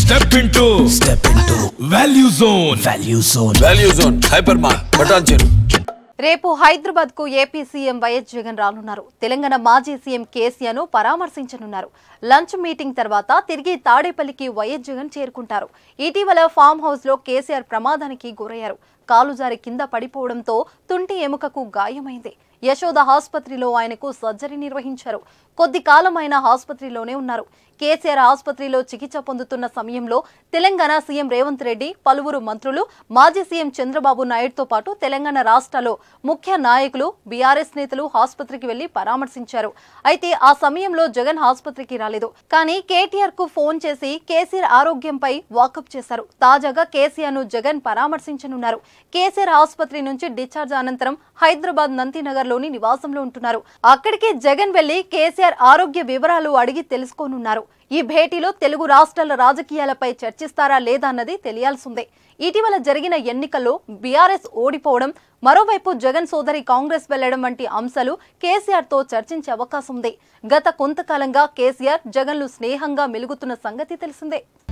Step into Value Zone Hypermart Patancheru. రేపు హైదరాబాద్ కు AP CM YS Jagan రానున్నారు. తెలంగాణ మాజీ సీఎం కేసీఆర్ ను పరామర్శించనున్నారు. లంచ్ మీటింగ్ తర్వాత తిరిగి తాడేపల్లికి వైఎస్ జగన్ చేరుకుంటారు. ఇటీవల ఫామ్ హౌస్ లో కేసీఆర్ ప్రమాదానికి గురయ్యారు. కాలు జారి కింద పడిపోవడంతో తుంటి ఎముకకు గాయమైంది. యశోద ఆసుపత్రిలో ఆయనకు సర్జరీ నిర్వహించారు. కొద్ది కాలం ఆయన ఆసుపత్రిలోనే ఉన్నారు. కేసీఆర్ ఆసుపత్రిలో చికిత్స పొందుతున్న సమయంలో తెలంగాణ సీఎం రేవంత్ రెడ్డి, పలువురు మంత్రులు, మాజీ సీఎం చంద్రబాబు నాయుడుతో పాటు తెలంగాణ రాష్ట్రాల్లో ముఖ్య నాయకులు, బీఆర్ఎస్ నేతలు ఆసుపత్రికి వెళ్లి పరామర్శించారు. అయితే ఆ సమయంలో జగన్ ఆసుపత్రికి రాలేదు. కానీ కేటీఆర్ కు ఫోన్ చేసి కేసీఆర్ ఆరోగ్యంపై వాకప్ చేశారు. తాజాగా కేసీఆర్ ను జగన్ పరామర్శించనున్నారు. కేసీఆర్ ఆసుపత్రి నుంచి డిశ్చార్జ్ అనంతరం హైదరాబాద్ నందినగర్ లోని నివాసంలో ఉంటున్నారు. అక్కడికి జగన్ వెళ్లి కేసీఆర్ ఆరోగ్య వివరాలు అడిగి తెలుసుకోనున్నారు. ఈ భేటీలో తెలుగు రాష్ట్రాల రాజకీయాలపై చర్చిస్తారా లేదా అన్నది తెలియాల్సిందే. ఇటీవల జరిగిన ఎన్నికల్లో బీఆర్ఎస్ ఓడిపోవడం, మరోవైపు జగన్ సోదరి కాంగ్రెస్ వెళ్లడం వంటి అంశాలు కేసీఆర్ తో చర్చించే అవకాశం ఉంది. గత కొంతకాలంగా కేసీఆర్, జగన్లు స్నేహంగా మెలుగుతున్న సంగతి తెలిసిందే.